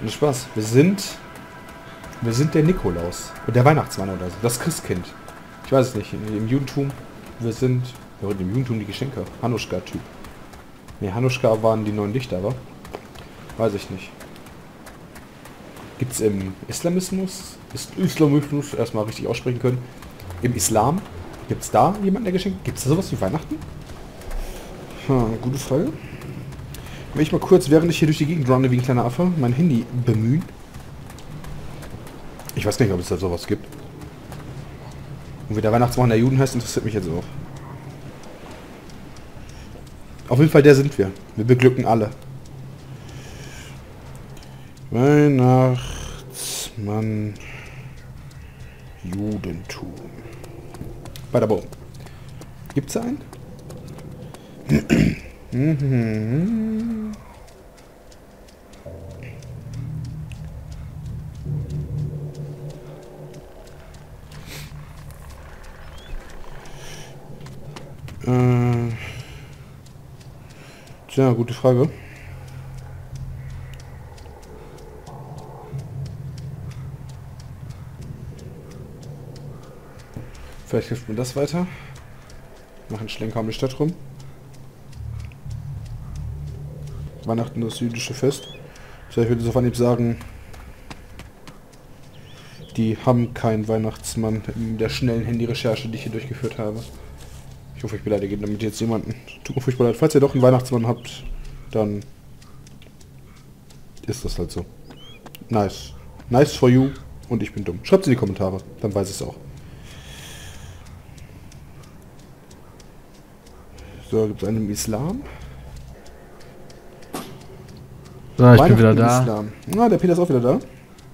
Nicht Spaß. Wir sind der Nikolaus. Der Weihnachtsmann oder so. Das Christkind. Ich weiß es nicht. Im Judentum, wir sind im Judentum die Geschenke. Hanuschka-Typ. Ne, Hanuschka waren die 9 Lichter, aber weiß ich nicht. Gibt es im Islamismus, erstmal richtig aussprechen können, im Islam, gibt es da jemanden, der Geschenke? Gibt es da sowas wie Weihnachten? Gute Frage. Will ich mal kurz, während ich hier durch die Gegend runne wie ein kleiner Affe, mein Handy bemühen? Ich weiß gar nicht, ob es da sowas gibt. Und wie der Weihnachtsmann der Juden heißt, interessiert mich jetzt auch. Auf jeden Fall der sind wir. Wir beglücken alle. Weihnachtsmann Judentum. Bei der Baum. Gibt's einen? Tja, gute Frage. Vielleicht hilft mir das weiter. Machen Schlenker um die Stadt rum. Weihnachten, das jüdische Fest. Ich würde so von ihm sagen, die haben keinen Weihnachtsmann in der schnellen Handy-Recherche, die ich hier durchgeführt habe. Ich hoffe, ich beleidige damit jetzt jemanden. Tut mir furchtbar leid. Falls ihr doch einen Weihnachtsmann habt, dann ist das halt so. Nice. Nice for you. Und ich bin dumm. Schreibt es in die Kommentare, dann weiß ich es auch. So, gibt es einen im Islam? So, ich bin wieder da. Islam. Na, der Peter ist auch wieder da.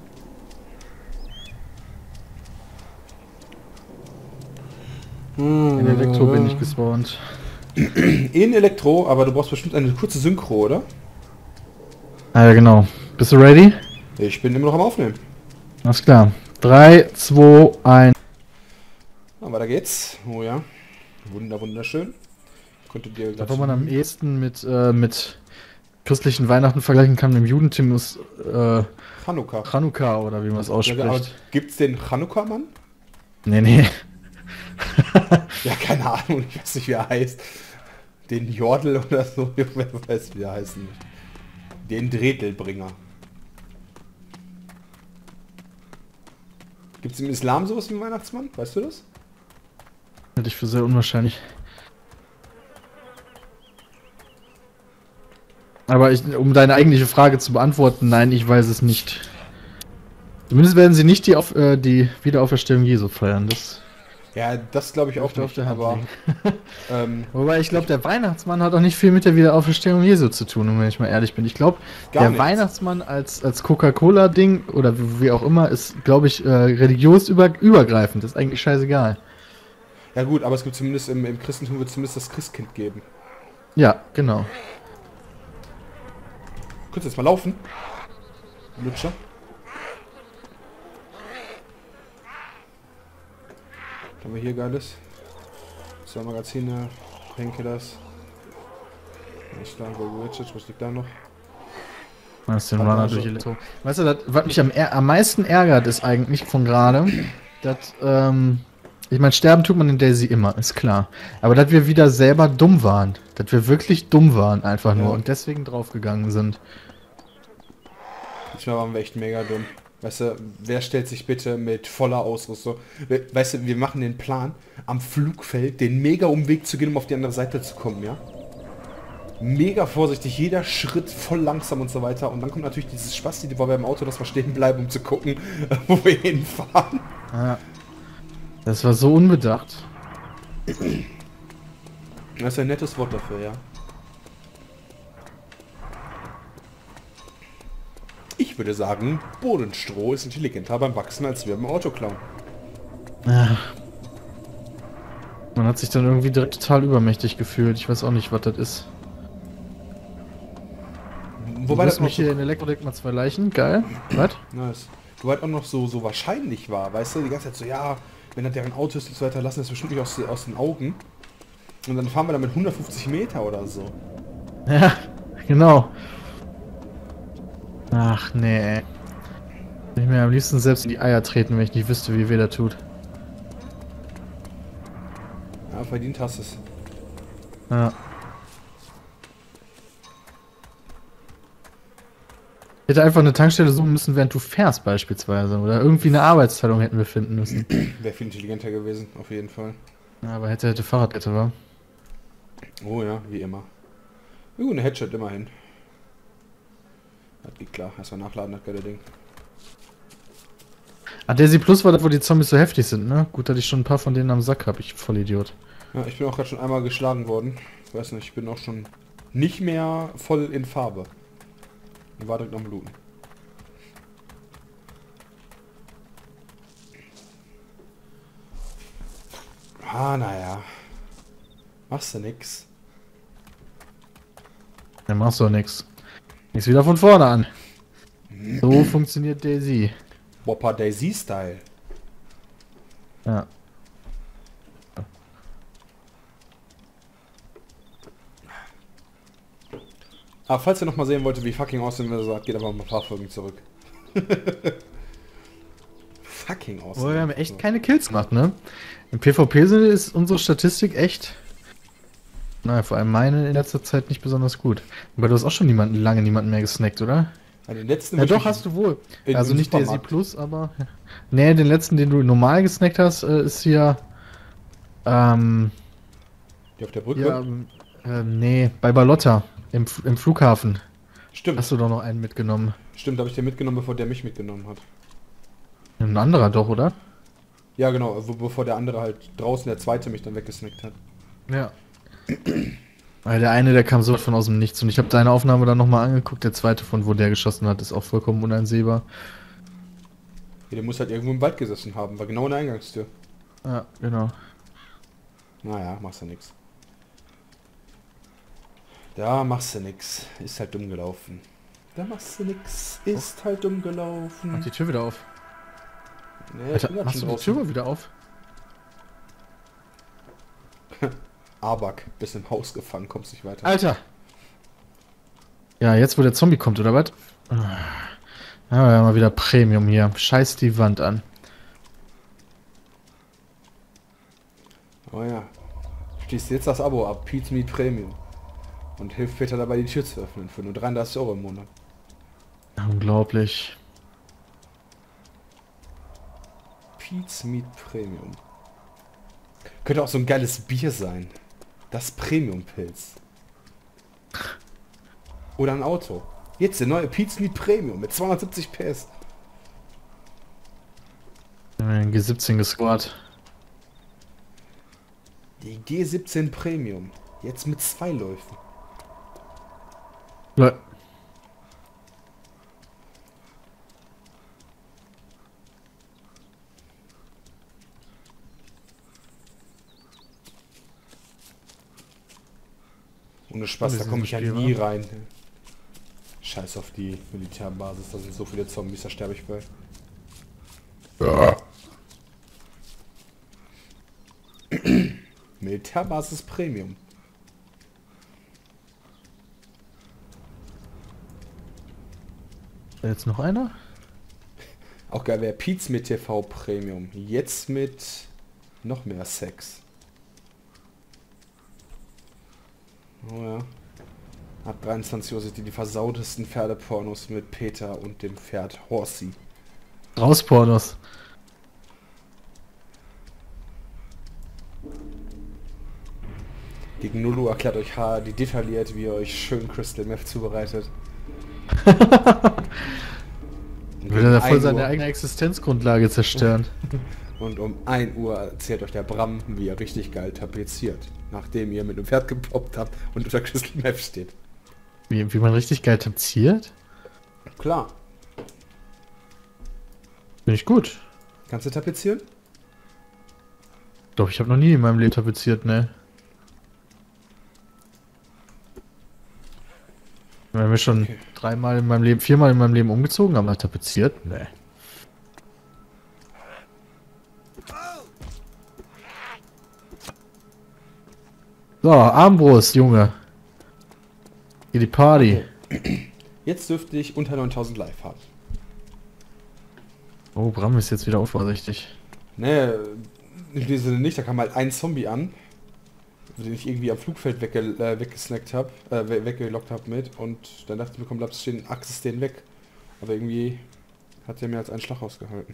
In Elektro bin ich gespawnt. In Elektro, aber du brauchst bestimmt eine kurze Synchro, oder? Ah ja, genau. Bist du ready? Ich bin immer noch am Aufnehmen. Alles klar. 3, 2, 1. Na, weiter geht's. Oh ja. Wunderschön. Könntet ihr Da, wo man am ehesten mit christlichen Weihnachten vergleichen kann, im Judentum ist Chanukka. Chanukka oder wie man es ausspricht. Ja, gibt's den Chanukka-Mann? Nee. Ja, keine Ahnung, ich weiß nicht, wie er heißt. Den Jordel oder so, wer weiß, wie er heißt nicht. Den Dretelbringer. Gibt's im Islam sowas wie ein Weihnachtsmann? Weißt du das? Hätte ich für sehr unwahrscheinlich. Aber um deine eigentliche Frage zu beantworten, nein, ich weiß es nicht. Zumindest werden sie nicht die Wiederauferstehung Jesu feiern. Das ja, das glaube ich auch auf der Hand aber wobei ich glaube, der Weihnachtsmann hat auch nicht viel mit der Wiederauferstehung Jesu zu tun, wenn ich mal ehrlich bin. Ich glaube, der nichts. Weihnachtsmann als Coca-Cola-Ding oder wie auch immer ist, glaube ich, religiös übergreifend. Das ist eigentlich scheißegal. Ja gut, aber es gibt zumindest im Christentum wird zumindest das Christkind geben. Ja, genau. Könntest du jetzt mal laufen? Lutscher. Was haben wir hier Geiles? 2 Magazine, Painkillers. Was ist da? Was liegt da noch? Was ist den Runner durch Elektro? Weißt du, was mich am meisten ärgert, ist eigentlich von gerade, dass, ich meine, sterben tut man in Daisy immer, ist klar. Aber dass wir wieder selber dumm waren. Dass wir wirklich dumm waren, einfach nur. Und deswegen draufgegangen sind. Diesmal waren wir echt mega dumm. Weißt du, wer stellt sich bitte mit voller Ausrüstung? Weißt du, wir machen den Plan, am Flugfeld den mega Umweg zu gehen, um auf die andere Seite zu kommen, ja? Mega vorsichtig, jeder Schritt voll langsam und so weiter. Und dann kommt natürlich dieses Spasti, wo wir im Auto, dass wir stehen bleiben, um zu gucken, wo wir hinfahren. Ja. Das war so unbedacht. Das ist ein nettes Wort dafür, ja. Ich würde sagen, Bodenstroh ist intelligenter beim Wachsen, als wir im Auto klauen. Ja. Man hat sich dann irgendwie direkt total übermächtig gefühlt. Ich weiß auch nicht, was das ist. Wobei das mich hier in Elektrodeck mal 2 Leichen. Geil. Was? Nice. Du halt auch noch so wahrscheinlich war, weißt du? Die ganze Zeit so, ja, wenn das deren Auto ist und so weiter, lassen das bestimmt nicht aus den Augen. Und dann fahren wir da mit 150 Meter oder so. Ja, genau. Ach nee. Ich mir am liebsten selbst in die Eier treten, wenn ich nicht wüsste, wie weh der tut. Ja, verdient hast es. Ja. Ich hätte einfach eine Tankstelle suchen müssen, während du fährst beispielsweise. Oder irgendwie eine Arbeitsteilung hätten wir finden müssen. Wäre viel intelligenter gewesen, auf jeden Fall. Ja, aber hätte Fahrradkette, war. Oh ja, wie immer. Eine Headshot immerhin. Das geht klar. Erstmal nachladen, das geile Ding. Ah, Daisy Plus war das, wo die Zombies so heftig sind, ne? Gut, dass ich schon ein paar von denen am Sack habe, ich Vollidiot. Ja, ich bin auch gerade schon einmal geschlagen worden. Ich weiß nicht, ich bin auch schon nicht mehr voll in Farbe. Ich war direkt am Bluten. Ah, naja. Machst du nix. Dann machst du doch nix. Nix wieder von vorne an. So funktioniert Daisy. Whopper Daisy Style. Ja. Aber falls ihr noch mal sehen wolltet, wie fucking awesome wir sagt, geht einfach mal ein paar Folgen zurück. Fucking awesome. Oh, wir haben echt keine Kills gemacht, ne? Im PvP-Sinne ist unsere Statistik echt... Naja, vor allem meine in letzter Zeit nicht besonders gut. Aber du hast auch schon lange niemanden mehr gesnackt, oder? Ja, den letzten Ja doch, hast du wohl. Also nicht Daisy Supermarkt. Plus, aber... Nee, den letzten, den du normal gesnackt hast, ist hier... Die auf der Brücke? Ja, nee, bei Ballotta. Im Flughafen. Stimmt. Hast du doch noch einen mitgenommen. Stimmt, habe ich den mitgenommen, bevor der mich mitgenommen hat. Ein anderer doch, oder? Ja, genau, bevor der andere halt draußen, der zweite, mich dann weggesnackt hat. Ja. Weil der eine, der kam so von aus dem Nichts. Und ich habe deine Aufnahme dann nochmal angeguckt. Der zweite, von wo der geschossen hat, ist auch vollkommen uneinsehbar. Ja, der muss halt irgendwo im Wald gesessen haben, war genau in der Eingangstür. Ja, genau. Naja, machst du nix. Da machst du nix. Ist halt dumm gelaufen. Da machst du nix. Ist halt dumm gelaufen. Mach die Tür wieder auf. Nee, Alter, ich bin machst schon du die draußen. Tür mal wieder auf? Abak, bist im Haus gefangen, kommst nicht weiter. Alter! Ja, jetzt wo der Zombie kommt, oder was? Ja, wir haben mal wieder Premium hier. Scheiß die Wand an. Oh ja. Schließt jetzt das Abo ab, Pete's Meat Premium. Und hilft Peter dabei, die Tür zu öffnen. Für nur 33 € im Monat. Unglaublich. Pete's Meat Premium. Könnte auch so ein geiles Bier sein. Das Premium-Pilz. Oder ein Auto. Jetzt der neue Pete's Meat Premium mit 270 PS. Ein G17 gescored. Die G17 Premium. Jetzt mit 2 Läufen. Le Ohne Spaß, Wir da sind komme ich ja Spiel, nie rein. Scheiß auf die Militärbasis, da sind so viele Zombies, da sterbe ich bei. Militärbasis Premium. Jetzt noch einer? Auch geil wäre Pete's mit TV Premium. Jetzt mit noch mehr Sex. Oh ja. Ab 23 Uhr sind die versautesten Pferdepornos mit Peter und dem Pferd Horsey. Rauspornos. Gegen 0 Uhr erklärt euch HD detailliert, wie ihr euch schön Crystal Meth zubereitet. Will er voll seine eigene Existenzgrundlage zerstören. Und um 1 Uhr erzählt euch der Bram, wie ihr richtig geil tapeziert. Nachdem ihr mit dem Pferd gepoppt habt und unter Crystal Meth steht. Wie man richtig geil tapeziert? Klar. Bin ich gut. Kannst du tapezieren? Doch, ich habe noch nie in meinem Leben tapeziert, ne? Wenn wir schon Okay. 3-mal in meinem Leben, 4-mal in meinem Leben umgezogen haben, tapeziert? Ne. So, Armbrust, Junge. Hier die Party. Jetzt dürfte ich unter 9000 live haben. Oh, Bram ist jetzt wieder unvorsichtig. Ne, in dem Sinne nicht. Da kam halt ein Zombie an, den ich irgendwie am Flugfeld weggesnackt habe, weggelockt habe mit. Und dann dachte ich mir, komm, bleibst stehen, axest den weg. Aber irgendwie hat der mehr als einen Schlag ausgehalten.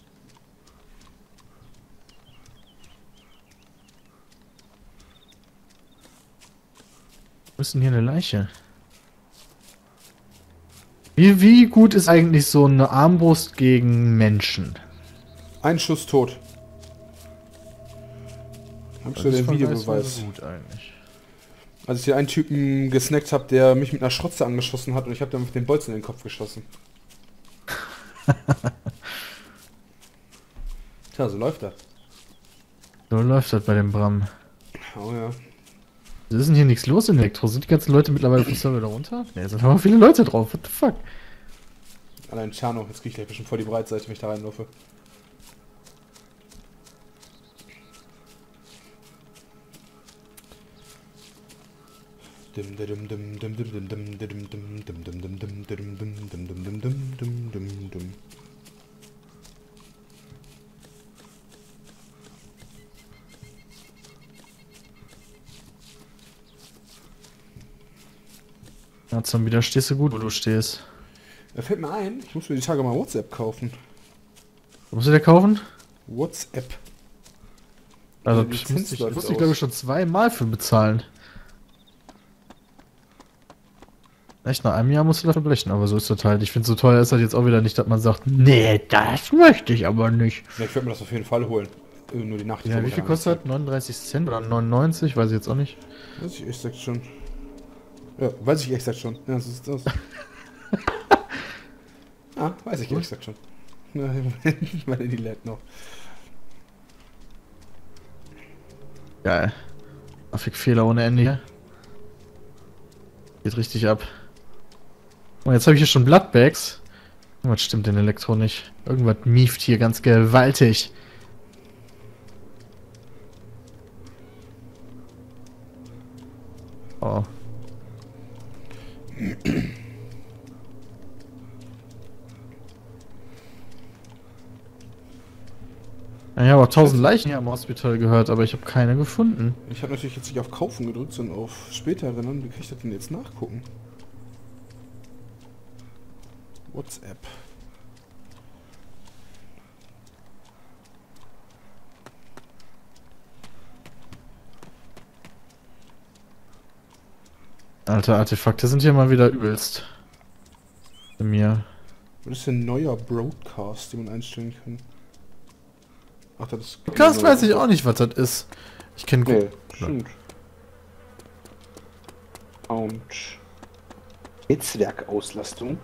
Wo ist denn hier eine Leiche? Wie gut ist eigentlich so eine Armbrust gegen Menschen? Ein Schuss tot. Hab schon den Videobeweis. Gut eigentlich. Als ich hier einen Typen gesnackt habe, der mich mit einer Schrotze angeschossen hat und ich habe dann mit dem Bolzen in den Kopf geschossen. Tja, so läuft das. So läuft das bei dem Bram. Oh ja. Ist denn hier nichts los in Elektro? Sind die ganzen Leute mittlerweile vom Server da runter? Ne, sind aber viele Leute drauf. What the fuck? Allein Chano, jetzt krieg ich gleich bestimmt vor die Breitseite, wenn ich da reinlaufe. Ja, Zombie, da stehst du gut, wo du stehst. Da fällt mir ein, ich muss mir die Tage mal WhatsApp kaufen. Was musst du dir kaufen? WhatsApp. Also, Die ich Lizenz läuft musste ich aus. glaube ich schon 2-mal für bezahlen. Echt, nach einem Jahr musst du dafür blechen, aber so ist das halt. Ich finde, so teuer ist das jetzt auch wieder nicht, dass man sagt, nee, das möchte ich aber nicht. Ja, ich werde mir das auf jeden Fall holen. Nur die Nacht. Ja, wie viel kostet das? 39 Cent oder 99? Weiß ich jetzt auch nicht. Weiß ich echt sagt schon. Ja, weiß ich echt sagt schon. Ja, so sieht's aus. Ah, weiß ich echt sagt schon. Ich meine, die lädt noch. Geil. Grafikfehler ohne Ende hier. Geht richtig ab. Und jetzt habe ich hier schon Bloodbags. Irgendwas stimmt in Elektro nicht. Irgendwas mieft hier ganz gewaltig. Oh. Ich habe auch 1000 Leichen hier am Hospital gehört, aber ich habe keine gefunden. Ich habe natürlich jetzt nicht auf Kaufen gedrückt, sondern auf später erinnern. Wie kann ich das denn jetzt nachgucken? WhatsApp. Alter, Artefakte sind hier mal wieder übelst. Bei mir. Was ist denn ein neuer Broadcast, den man einstellen kann? Ach, das ist... Podcast weiß ich auch nicht, was das ist. Ich kenne Nee, stimmt. Und Netzwerkauslastung.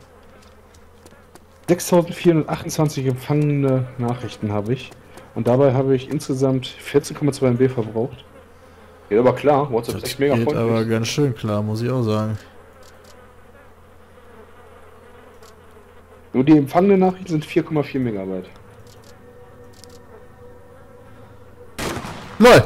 6428 empfangene Nachrichten habe ich. Und dabei habe ich insgesamt 14,2 MB verbraucht. Geht aber klar, WhatsApp ist echt mega geht freundlich. aber ganz schön klar, muss ich auch sagen. Nur die empfangenen Nachrichten sind 4,4 Megabyte. LOL!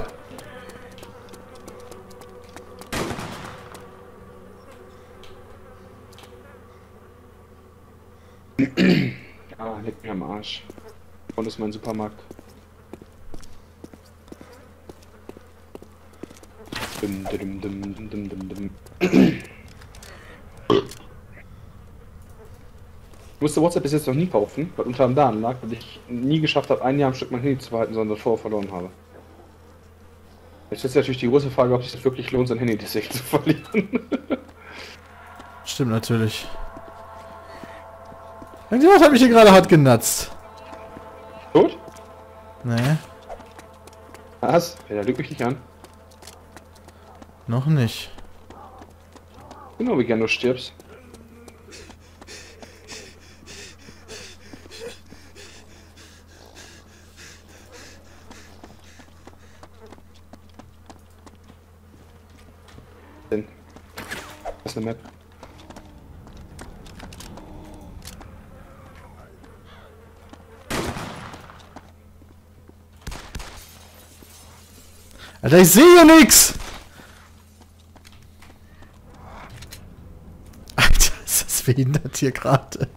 Ah, leck mir am Arsch. Und ist mein Supermarkt. Dum, dum, dum, dum, dum, dum. Ich musste WhatsApp bis jetzt noch nie kaufen, weil unter anderem daran lag, weil ich nie geschafft habe, ein Jahr am Stück mein Handy zu behalten, sondern davor verloren habe. Jetzt ist natürlich die große Frage, ob sich das wirklich lohnt, sein Handy deswegen zu verlieren. Stimmt natürlich. Irgendjemand hat mich hier gerade hart genatzt. Tot? Nee, Was? Ja, lügt mich nicht an. noch nicht. Genau, wie gern du stirbst. Denn. Das ist eine Map. Alter, ich sehe hier nix! Alter, ist das geistesbehindert hier gerade.